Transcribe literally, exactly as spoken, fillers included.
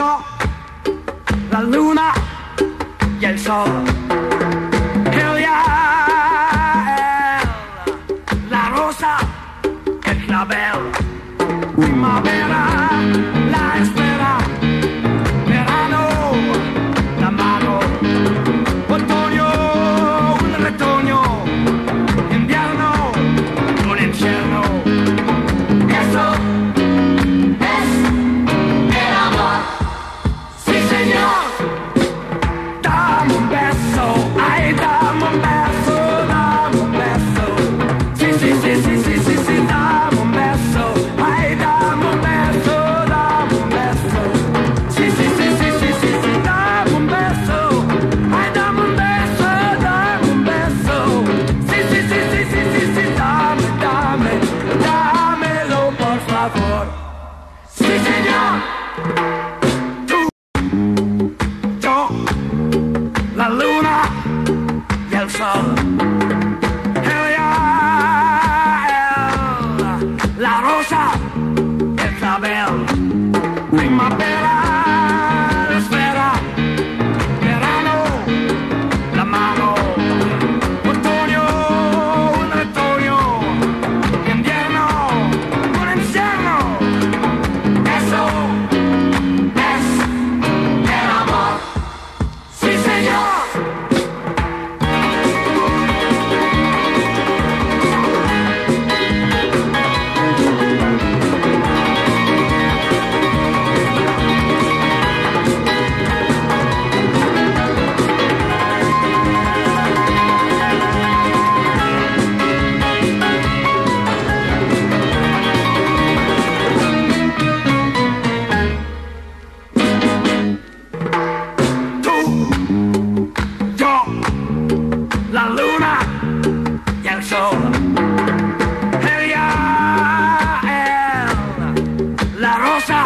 yo, la luna y el sol. El día, la rosa, el clavel. Primavera, la espera. Verano, la mano. Otoño, un retoño. Invierno, un infierno. Eso es el amor. Sí, señor. Dame un beso, ay, dame un beso, dame un beso. Sí, sí, sí, sí, sí, sí, sí, dame un beso, ay, dame un beso, dame un beso. Sí, sí, sí, sí, sí, sí, sí, dame un beso, ay, dame un beso, dame un beso. Sí, sí, sí, sí, sí, sí, sí, dame, dame, dámelo, por favor. Sí, señor. Tú, yo, la luna y el sol. Ella, él, la rosa, el clavel. Primavera, la esfera. Verano, la mano. Otoño, un retoño. Invierno, un infierno. Eso es el amor. Sí, señor. Tú, yo, la luna y el sol. Ella, él, la rosa